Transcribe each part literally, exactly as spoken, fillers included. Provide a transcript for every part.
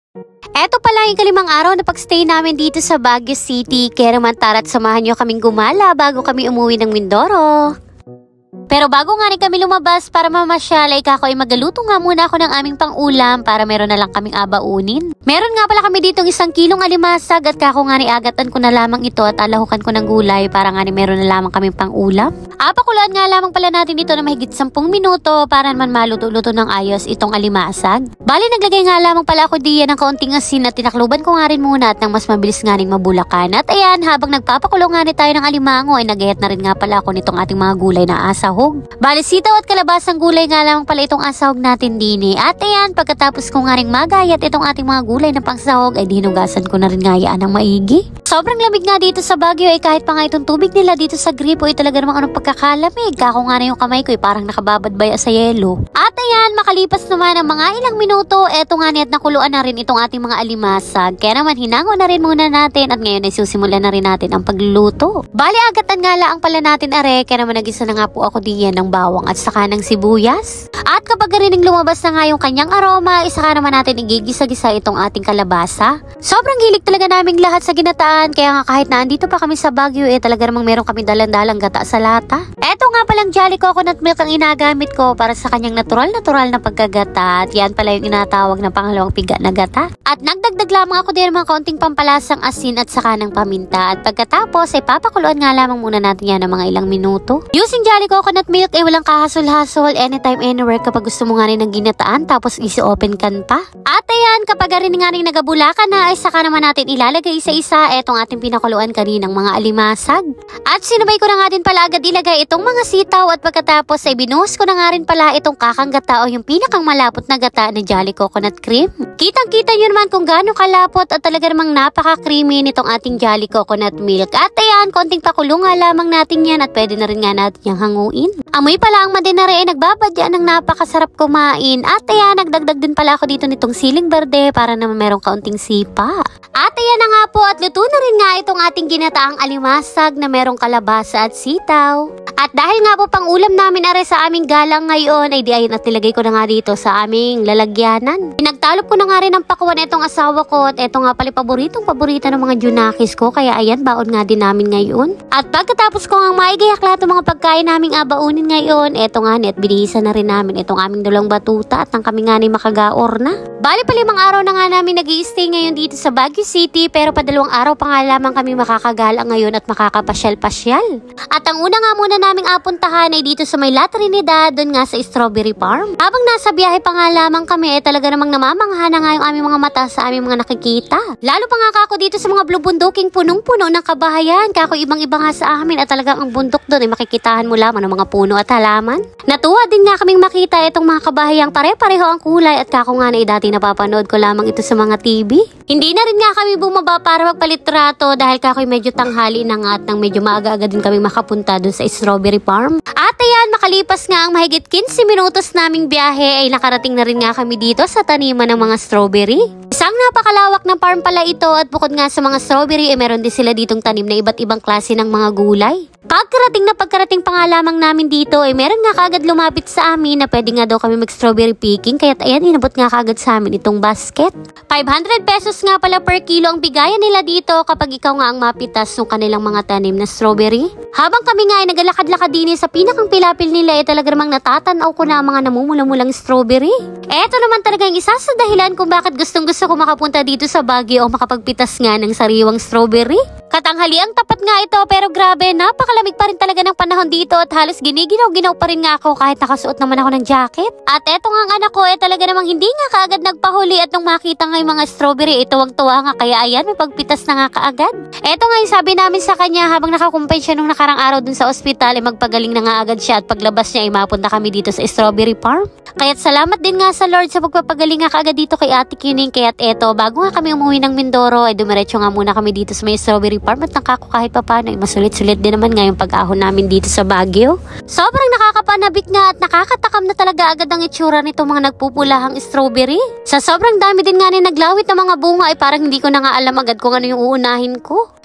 Eto pala yung kalimang araw na pagstay namin dito sa Baguio City. Kaya naman tara't samahan nyo kaming gumala bago kami umuwi ng Mindoro. Pero bago nga rin kami lumabas para mamasyal ay kako ay magaluto nga muna ako ng aming pang-ulam para meron na lang kaming abaunin. Meron nga pala kami ditong isang kilong alimasag at kako nga ni agatan ko na lamang ito at alahukan ko ng gulay para nga ni meron na lamang kaming pang-ulam. Apakuloan nga lamang pala natin ito na mahigit sampung minuto para naman maluto-luto ng ayos itong alimasag. Bali naglagay nga lamang pala ako diyan ng kaunting asin at tinakluban ko nga rin muna at nang mas mabilis nga rin mabulakan. At ayan, habang nagpapakulo nga rin tayo ng alimango ay nagayat na rin nga pala ako nitong ating mga gulay na asahog. Bali sitaw at kalabasang gulay nga lamang pala itong asahog natin din eh. At ayan, pagkatapos ko nga rin magayat itong ating mga gulay na pangsahog ay dinugasan ko na rin nga yan ng maigi. Sobrang lamig nga dito sa Baguio ay kahit pa nga itong tubig nila dito sa gripo ay talaga namang anong pagkakalamig. Kako nga na yung kamay ko ay parang nakababadbaya sa yelo. At ayan, makalipas naman ang mga ilang minuto, eto nga niya at nakuluan na rin itong ating mga alimasag. Kaya naman hinango na rin muna natin at ngayon ay susimulan na rin natin ang pagluluto. Bali agatan nga lang pala natin are, kaya naman nagisa na nga po ako diyan ng bawang at saka ng sibuyas. At kapag rin lumabas na nga yung kanyang aroma, isa ka naman natin igigisa-gisa itong ating kalabasa. Sobrang hilig talaga naming lahat sa ginataan, kaya nga kahit na andito pa kami sa Baguio eh talaga namang meron kami dalang-dalang gata sa lata. Eto nga palang Jolly Coconut Milk ang inagamit ko para sa kanyang natural-natural na pagkagata at yan pala yung inatawag na pangalawang piga na gata. At nagdagdag lamang ako din mga kaunting pampalasang asin at saka ng paminta at pagkatapos ay papakuluan nga lamang muna natin yan ng mga ilang minuto. Using Jolly Coconut Milk ay walang kahasol-hasol anytime anywhere kapag gusto mo nga rin ng ginataan tapos isi-open can pa. At ayan, kapag rin nga rin nagabula ka na ay saka naman natin ilalagay isa-isa etong ating pinakuluan kaninang mga alimasag. At sinabay ko na nga din pala agad ilagay itong mga sitaw at pagkatapos ay binuhos ko na nga rin pala itong kakang gata o yung pinakang malapot na gata na Jolly Coconut Cream. Kitang-kita nyo naman kung gaano kalapot at talaga namang napaka-creamy nitong ating Jolly Coconut Milk. At ayan, konting pakulo nga lamang natin yan at pwede na rin nga natin yung hanguin. Amoy pala ang madinare ay nagbabadya ng napakasarap kumain. At ayan, nagdagdag din pala ako dito nitong siling berde para naman merong kaunting sipa. At ayan na nga po at luto na rin nga itong ating ginataang alimasag na merong kalabasa at sitaw. At dahil nga po pang ulam namin are sa aming galang ngayon ay di ayun at nilagay ko na nga dito sa aming lalagyanan. Pinagtalop ko na nga rin ang pakuan itong asawa ko at eto nga pala paboritong paborito ng mga junakis ko kaya ayan baon nga din namin ngayon. At pagkatapos ko nga maigayak lahat ng mga pagkain naming abaunin ngayon, eto nga ni at binihisan na rin namin itong aming dalawang batuta at nang kami nga ni makagaor na. Bali pa limang araw na nga namin nag-i-stay ngayon dito sa Baguio City pero padalawang araw pa nga lamang kami makakagala ngayon at makakapasyal-pasyal. At ang una nga muna naming apuntahan ay dito sa may La Trinidad, doon nga sa Strawberry Farm. Habang nasa biyahe pa nga lamang kami ay talaga namang namamangha na nga yung aming mga mata sa aming mga nakikita. Lalo pa nga kako dito sa mga blue bunduking punong-puno ng kabahayan. Kako ibang-iba nga sa amin at talagang ang bundok doon ay makikitahan mo lamang ng mga puno at halaman. Natuwa din nga kaming makita itong mga kabahayang pare-pareho ang kulay at kako nga na dati napapanood ko lamang ito sa mga T V. Hindi na rin nga kami bumaba para magpalitrato dahil kako'y medyo tanghali na nga at nang medyo maaga-aga din kami makapunta doon sa Strawberry Farm. At ayan, makalipas nga ang mahigit fifteen minutos naming biyahe ay nakarating na rin nga kami dito sa taniman ng mga strawberry. Isang napakalawak na farm pala ito at bukod nga sa mga strawberry ay meron din sila ditong tanim na iba't ibang klase ng mga gulay. Pagkarating na pagkarating pa nga lamang namin dito ay meron nga kaagad lumapit sa amin na pwede nga daw kami mag-strawberry picking kaya't ayan inabot nga kaagad sa amin itong basket. five hundred pesos nga pala per kilo ang bigayan nila dito kapag ikaw nga ang mapitas ng kanilang mga tanim na strawberry. Habang kami nga ay nagalakad-lakad din sa pinakang pilapil nila ay talaga namang natatanaw ko na ang mga namumula-mulang strawberry. Eto naman talaga yung isa sa dahilan kung bakit gustong gusto ko makapunta dito sa Baguio o makapagpitas nga ng sariwang strawberry. Katanghali ang tapat nga ito pero grabe, napakalamig pa rin talaga ng panahon dito at halos giniginaw-ginaw pa rin nga ako kahit nakasuot naman ako ng jacket. At eto nga ang anak ko eh talaga namang hindi nga kaagad nagpahuli at nung makita nga yung mga strawberry ito ang tuwa nga kaya ayan may pagpitas na nga kaagad. Eto nga yung sabi namin sa kanya habang nakakumpay siya nung nakarang araw dun sa ospital eh magpagaling na nga agad siya at paglabas niya ay mapunta kami dito sa Strawberry Farm. Kaya't salamat din nga sa Lord sa pagpapagaling nga kaagad dito kay Ate Kining. Kaya't eto bago nga kami umuwi ng Mindoro ay dumiretso nga muna kami dito sa may Strawberry Farm at nakako kahit papano ay masulit-sulit din naman ngayong pag-ahon namin dito sa Baguio. Sobrang nakakapanabik nga at nakakatakam na talaga agad ang itsura nito mga nagpupulahang strawberry. Sa sobrang dami din nga ni naglawit ng mga bunga ay parang hindi ko na nga alam agad kung ano yung uunahin ko.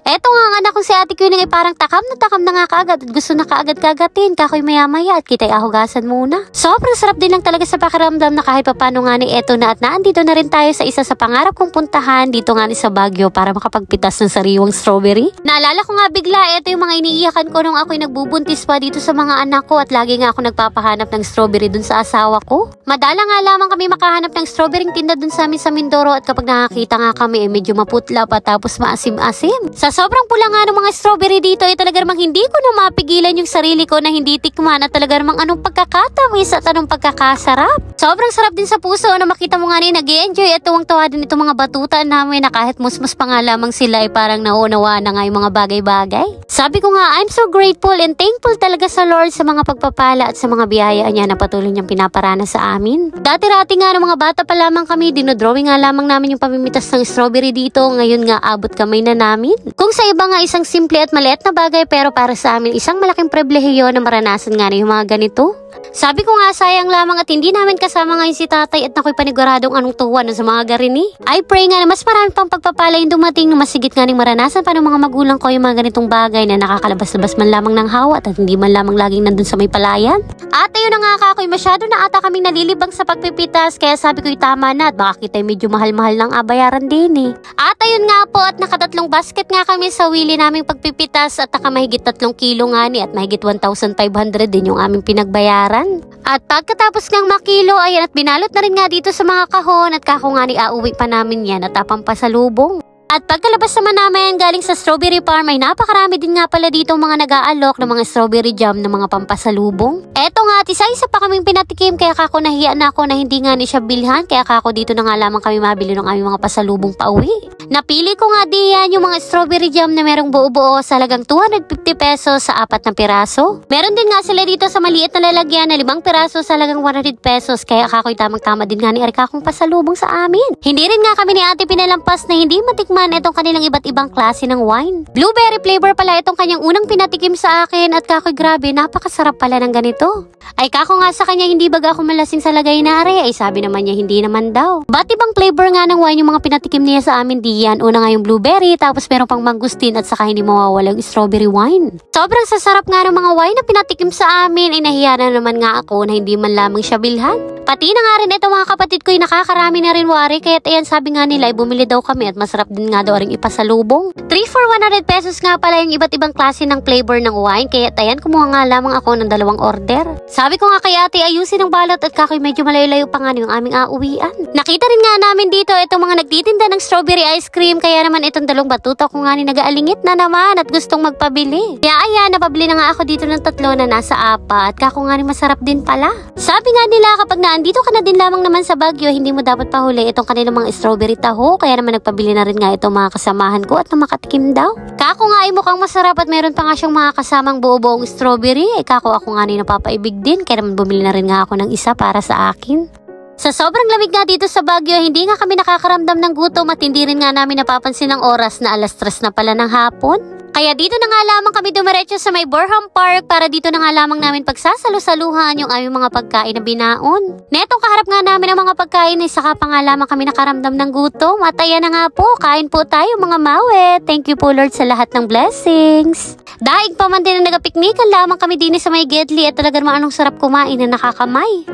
Eto nga ang anak kong si Ate Queen ay parang takam na takam na nga kaagad at gusto na kaagad kagatin. Kakoy maya maya at kita'y ahugasan muna. Sobrang sarap din lang talaga sa pakiramdam na kahit papano nga ni eto na at naandito na rin tayo sa isa sa pangarap kong puntahan dito nga ni sa Baguio para makapagpitas ng sariwang strawberry. Naalala ko nga bigla, eto yung mga iniiyakan ko nung ako'y nagbubuntis pa dito sa mga anak ko at lagi nga ako nagpapahanap ng strawberry dun sa asawa ko. Madala nga lamang kami makahanap ng strawberry tinda dun sa amin sa Mindoro at kapag nakakita nga kami eh medyo maputla pa tapos maasim-asim. Sa sobrang pula nga ng mga strawberry dito ay talaga namang hindi ko na mapigilan yung sarili ko na hindi tikman at talaga namang anong pagkakatamis at anong pagkakasarap. Sobrang sarap din sa puso na makita mo nga rin nag-i-enjoy at tuwang-tuwa din itong mga batutaan namin na kahit musmus pa nga lamang sila ay parang naunawa na nga yung mga bagay-bagay. Sabi ko nga, I'm so grateful and thankful talaga sa Lord sa mga pagpapala at sa mga biyaya niya na patuloy niyang pinaparana sa amin. Dati-rati nga ng mga bata pa lamang kami, dinodrawing nga lamang namin yung pamimitas ng strawberry dito. Ngayon nga abot kamay na namin. Kung sa iba nga isang simple at maliit na bagay pero para sa amin isang malaking pribilehiyo na maranasan nga na yung mga ganito. Sabi ko nga sayang lamang at hindi namin kasama ngayon si tatay at nako'y paniguradong anong tuwa sa mga garini. I pray nga na mas marami pang pagpapala yung dumating na masigit nga ning maranasan pa ng mga magulang ko yung mga ganitong bagay na nakakalabas-labas man lamang ng hawat at hindi man lamang laging nandun sa may palayan. At ayun na nga kakoy, masyado na ata kaming nalilibang sa pagpipitas kaya sabi ko'y tama na at baka kita'y medyo mahal-mahal ng abayaran din eh. At ayun nga po at nakatatlong basket nga kami sa wili naming pagpipitas at nakamahigit tatlong kilo nga ni at mahigit one thousand five hundred din yung aming pinagbayaran. At pagkatapos ng makilo, ayan at binalot na rin nga dito sa mga kahon at kako nga ni auwi pa namin yan at tapang pasalubong. At pagkalabas naman namin galing sa strawberry farm ay napakarami din nga pala dito mga nag-aalok ng mga strawberry jam na mga pampasalubong. Eto nga at isa-isa pa kaming pinatikim kaya kako nahiya na ako na hindi nga ni siya bilhan kaya kako dito na nga lamang kami mabili ng aming mga pasalubong pa uwi. Napili ko nga diyan yung mga strawberry jam na merong buo-buo sa halagang two hundred fifty pesos sa apat na piraso. Meron din nga sila dito sa maliit na lalagyan na limang piraso sa halagang one hundred pesos kaya kako'y tamang-tama din nga ni Erika kong pasalubong sa amin. Hindi rin nga kami ni ate pinalampas na hindi matikman itong kanilang iba't ibang klase ng wine. Blueberry flavor pala itong kanyang unang pinatikim sa akin at kako'y grabe napakasarap pala ng ganito. Ay kako nga sa kanya hindi baga ako malasing sa lagay na are ay sabi naman niya hindi naman daw. Ba't ibang flavor nga ng wine yung mga pinatikim niya sa amin diyan? Una nga yung blueberry tapos meron pang mangustin at saka hindi mawawala yung strawberry wine. Sobrang sasarap nga ng mga wine na pinatikim sa amin ay nahiya na naman nga ako na hindi man lamang siya bilhan. Pati na nga rin ito mga kapatid ko ay nakakarami na rin wari kaya ayan sabi nga nila ay bumili daw kami at masarap din nga daw ring ipasalubong. three for one hundred pesos nga pala yung iba't ibang klase ng flavor ng wine kaya ayan kumuha nga lamang ako ng dalawang order. Sabi ko nga kay ate ayusin ang balot at kakoy medyo malayo-layo pa nga yung aming auwian. Nakita rin nga namin dito itong mga nagtitinda ng strawberry ice cream kaya naman itong dalawang batuta ko nga ni nag-aalingit na naman at gustong magpabili. Kaya ayan napabili na nga ako dito ng tatlo na nasa apat kako nga ni masarap din pala. Sabi nga nila kapag naandito ka na din lamang naman sa Baguio hindi mo dapat pahuli itong kanilang mga strawberry taho kaya naman nagpabili na rin nga itong mga kasamahan ko at na makatikim daw. Kako nga ay mukhang masarap at meron pa nga siyang mga kasamang buo-buong strawberry ay kako ako nga ni napapaibig din kaya naman bumili na rin nga ako ng isa para sa akin. Sa sobrang lamig nga dito sa Baguio, hindi nga kami nakakaramdam ng gutom at hindi rin nga namin napapansin ang oras na alas tres na pala ng hapon. Kaya dito na nga lamang kami dumiretso sa may Borham Park para dito na nga lamang namin pagsasalo-saluhan yung aming mga pagkain na binaon. Netong kaharap nga namin ang mga pagkain ay saka pa nga lamang kami nakaramdam ng gutom. At ayan na nga po, kain po tayo mga mawe. Thank you po Lord sa lahat ng blessings. Daig pa man din na nagapiknikan lamang kami din sa may Gedli at talaga naman anong sarap kumain na nakakamay.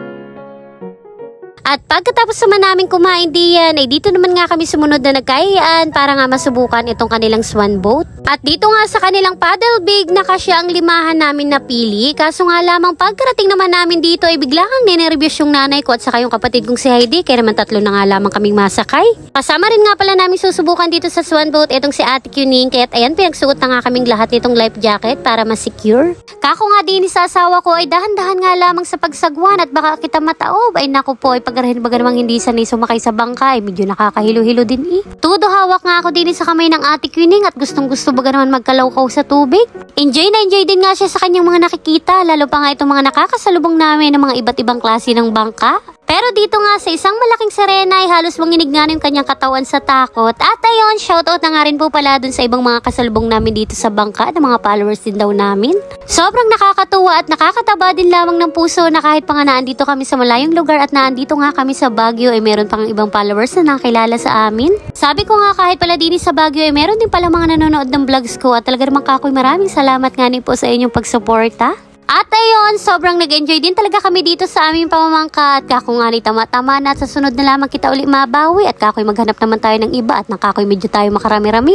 At pagkatapos naman namin kumain diyan, ay dito naman nga kami sumunod na nagkayaan para nga masubukan itong kanilang swan boat. At dito nga sa kanilang paddle big na kasya ang limahan namin napili. Kaso nga lamang pagkarating naman namin dito ay bigla kang ninervyos yung nanay ko at saka yung kapatid kong si Heidi. Kaya naman tatlo na nga lamang kaming masakay. Kasama rin nga pala namin susubukan dito sa swan boat itong si Ate Kuning. Kaya't ayan pinagsuot na nga kaming lahat nitong life jacket para ma-secure. Kako nga din sa asawa ko ay dahan-dahan nga lamang sa pagsagwan at baka kita mataob. Ay naku po ay pagkarahin baga namang hindi sanay sumakay sa bangka ay medyo nakakahilo-hilo din eh. Tudo hawak nga ako din sa kamay ng Ate Kuning at gustong gusto baga naman magkalawkaw sa tubig. Enjoy na enjoy din nga siya sa kanyang mga nakikita lalo pa nga itong mga nakakasalubong namin ng mga iba't ibang klase ng bangka. Pero dito nga sa isang malaking sirena ay halos manginig nga na yung kanyang katawan sa takot. At ayun, shoutout na nga rin po pala dun sa ibang mga kasalubong namin dito sa bangka na mga followers din daw namin. Sobrang nakakatuwa at nakakataba din lamang ng puso na kahit pa nga naandito kami sa malayong lugar at naandito nga kami sa Baguio ay meron pang ibang followers na nakilala sa amin. Sabi ko nga kahit pala din sa Baguio ay meron din pala mga nanonood ng vlogs ko at talaga naman kakoy maraming salamat nga ni po sa inyong pagsuporta. At ayun, sobrang nag-enjoy din talaga kami dito sa aming pamamangka at kako nga ni tama-tama na at sa sunod na lamang kita uli mabawi at kakoy maghanap naman tayo ng iba at nakakoy medyo tayo makarami-rami.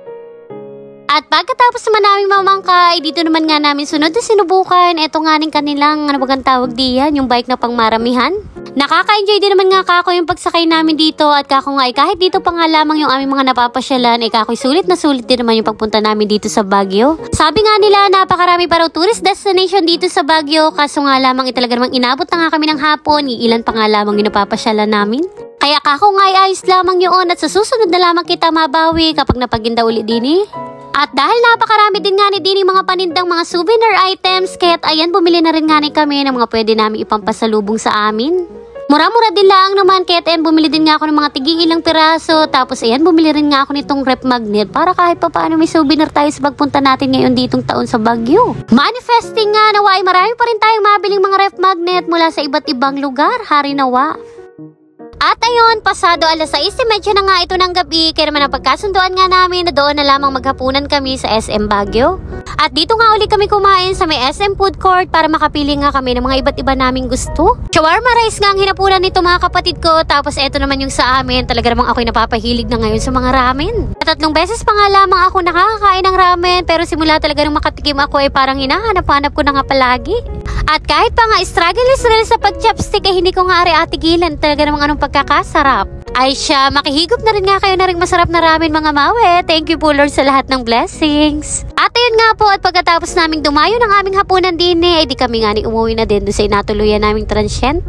At pagkatapos naman namin mamangka, ay dito naman nga namin sunod na sinubukan. Ito nga ning kanilang, ano bagang tawag diyan, yung bike na pangmaramihan. Nakaka-enjoy din naman nga kako yung pagsakay namin dito at kako nga ay kahit dito pa nga lamang yung aming mga napapasyalan ay kako'y sulit na sulit din naman yung pagpunta namin dito sa Baguio. Sabi nga nila napakarami pa raw tourist destination dito sa Baguio kaso nga lamang italaga namang inabot na nga kami ng hapon, iilan pa nga lamang yung napapasyalan namin. Kaya kako nga ay ayos lamang yun at sa susunod na lamang kita mabawi kapag napaginda ulit din eh. At dahil napakarami din nga ni Dini mga panindang mga souvenir items, kaya't ayan bumili na rin nga ni kami ng mga pwede namin ipampasalubong sa amin. Mura-mura din lang naman, kaya't ayan bumili din nga ako ng mga tigi ilang piraso, tapos ayan bumili rin nga ako nitong rep magnet para kahit pa paano may souvenir tayo sa pagpunta natin ngayon ditong taon sa Baguio. Manifesting nga nawa ay marami pa rin tayong mabiling mga rep magnet mula sa iba't ibang lugar, hari nawa. At ayun, pasado alas sais medyo na nga ito ng gabi, kaya naman ang pagkasunduan nga namin na doon na lamang maghapunan kami sa S M Baguio. At dito nga uli kami kumain sa may S M food court para makapili nga kami ng mga iba't iba naming gusto. Shawarma rice nga ang hinapunan nito mga kapatid ko, tapos eto naman yung sa amin, talaga namang ako'y napapahilig na ngayon sa mga ramen. At tatlong beses pa nga lamang ako nakakakain ng ramen, pero simula talaga nung makatikim ako ay parang hinahanap-hanap ko na nga palagi. At kahit pa nga struggle-struggle sa pag-chopstick ay hindi ko nga ari-atigilan talaga namang anong pagkakasarap. Ay siya, makihigop na rin nga kayo na rin masarap na ramen mga mawe. Thank you po Lord sa lahat ng blessings. At ayun nga po, at pagkatapos naming dumayo ng aming hapunan din eh, ay di kami nga ni umuwi na din doon sa inatuluyan naming transient.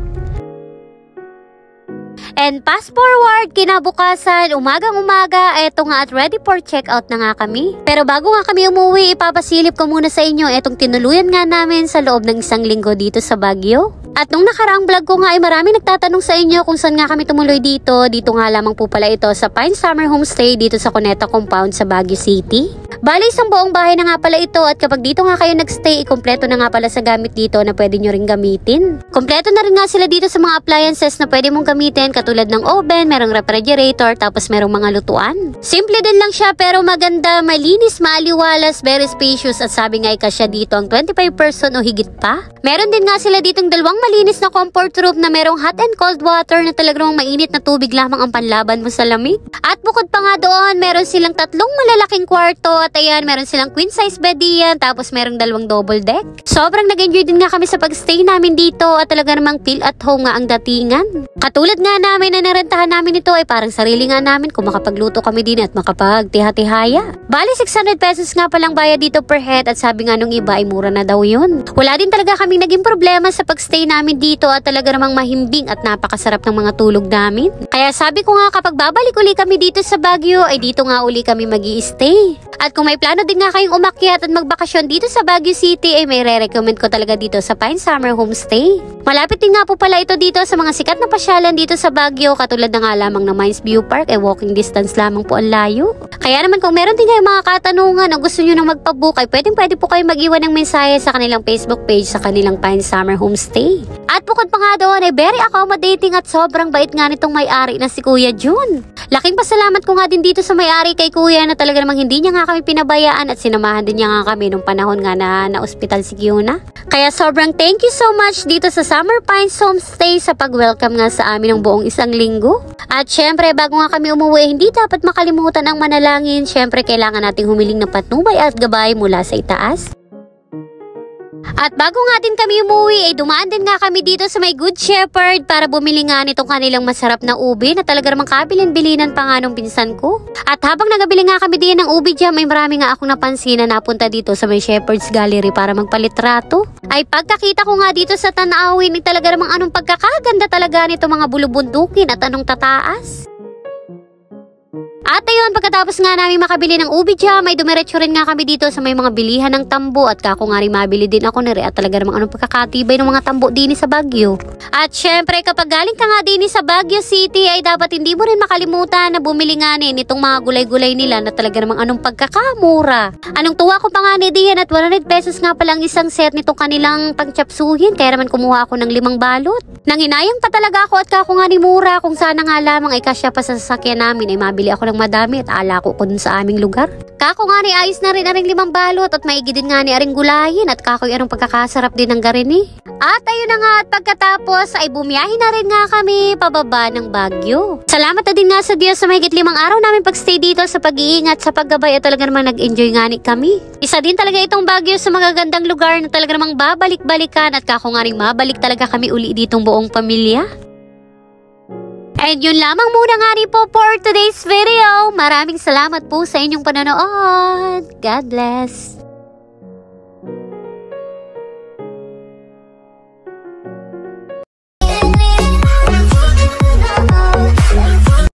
And fast forward, kinabukasan, umagang-umaga, eto nga at ready for checkout na nga kami. Pero bago nga kami umuwi, ipapasilip ko muna sa inyo etong tinuluyan nga namin sa loob ng isang linggo dito sa Baguio. At nung nakaraang vlog ko nga ay maraming nagtatanong sa inyo kung saan nga kami tumuloy dito. Dito nga lamang po pala ito sa Pine Summer Homestay dito sa Cuneta Compound sa Baguio City. Bali, isang buong bahay na nga pala ito at kapag dito nga kayo nagstay, kompleto na nga pala sa gamit dito na pwede nyo rin gamitin. Kompleto na rin nga sila dito sa mga appliances na pwede mong gamitin katulad ng oven, merong refrigerator, tapos merong mga lutuan. Simple din lang siya pero maganda, malinis, maaliwalas, very spacious at sabi nga ikasya dito ang twenty-five person o higit pa. Meron din nga sila ditong dalawang malinis na comfort room na merong hot and cold water na talagang mainit na tubig lamang ang panlaban mo sa lamig. At bukod pa nga doon, meron silang tatlong malalaking kwarto at ayan, meron silang queen size bed diyan, tapos merong dalawang double deck. Sobrang nag-enjoy din nga kami sa pagstay namin dito at talaga namang feel at home nga ang datingan. Katulad nga namin na narentahan namin ito ay parang sarili nga namin kung makapagluto kami din at makapagtiha-tihaya. Bali six hundred pesos nga palang bayad dito per head at sabi nga nung iba ay mura na daw yun. Wala din talaga kaming naging problema sa pagstay namin dito at talaga namang mahimbing at napakasarap ng mga tulog namin. Kaya sabi ko nga kapag babalik uli kami dito sa Baguio ay dito nga uli kami mag-i-stay. At kung may plano din nga kayong umakyat at magbakasyon dito sa Baguio City ay may re-recommend ko talaga dito sa Pine Summer Homestay. Malapit din nga po pala ito dito sa mga sikat na pasyalan dito sa Baguio katulad na nga lamang ng Mines View Park ay walking distance lamang po ang layo. Kaya naman kung meron din kayong mga katanungan o gusto nyo nang magpabook ay pwedeng pwede po kayo mag-iwan ng mensahe sa kanilang Facebook page sa kanilang Pine Summer Homestay. At bukod pa nga doon ay very accommodating at sobrang bait nga nitong may-ari na si Kuya June. Laking pasalamat ko nga din dito sa may-ari kay Kuya na talaga namang hindi niya nga kami pinabayaan at sinamahan din niya nga kami nung panahon nga na na-ospital si Kiona. Kaya sobrang thank you so much dito sa Summer Pines Homestay sa pag-welcome nga sa amin ng buong isang linggo. At syempre bago nga kami umuwi, hindi dapat makalimutan ang manalangin. Syempre kailangan nating humiling ng patnubay at gabay mula sa itaas. At bago nga din kami umuwi ay dumaan din nga kami dito sa may Good Shepherd para bumili nga nitong kanilang masarap na ube na talaga namang kabilin-bilinan pa nga nung pinsan ko. At habang nagabili nga kami din ng ube dyan, may marami nga akong napansin na napunta dito sa may Shepherd's Gallery para magpalitrato. Ay pagkakita ko nga dito sa tanawin ay talaga namang anong pagkakaganda talaga nito mga bulubundukin at anong tataas. At ayun, pagkatapos nga namin makabili ng ubi jam, ay dumiretso rin nga kami dito sa may mga bilihan ng tambo at kako nga rin mabili din ako nire at talaga namang anong pagkakatibay ng mga tambo din sa Baguio. At syempre kapag galing ka nga din sa Baguio City ay dapat hindi mo rin makalimutan na bumili nga rin itong mga gulay-gulay nila na talaga namang anong pagkakamura. Anong tuwa ko pa nga ni diyan at one hundred pesos nga palang isang set nitong kanilang pangchapsuhin kaya naman kumuha ako ng limang balot. Nanginayang pa talaga ako at kako nga ni mura kung sana nga lamang ay kasya pa sa sasakyan namin ay mabili ako ng madami at alako ko dun sa aming lugar. Kako nga ni ayos na rin aring limang balot at maigi din nga ni aring gulayin at kakoy anong pagkakasarap din ng garini. At ayun na nga at pagkatapos ay bumiyahin na rin nga kami pababa ng Baguio. Salamat na din nga sa Diyos sa mahigit limang araw namin pagstay dito sa pag-iingat sa paggabay at talaga naman nag-enjoy nga ni kami. Isa din talaga itong Baguio sa magagandang lugar na talaga namang babalik-balikan at kako nga rin mabalik talaga kami uli ditong buong pamilya. And yun lamang muna nga rin po for today's video. Maraming salamat po sa inyong panonood. God bless.